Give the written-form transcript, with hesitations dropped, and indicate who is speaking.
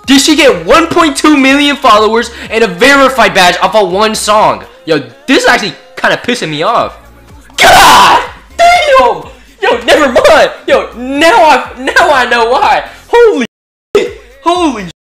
Speaker 1: Did she get 1.2 million followers and a verified badge off of one song? Yo, this is actually kind of pissing me off. God damn! Yo, never mind. Yo, now I know why. Holy shit. Holy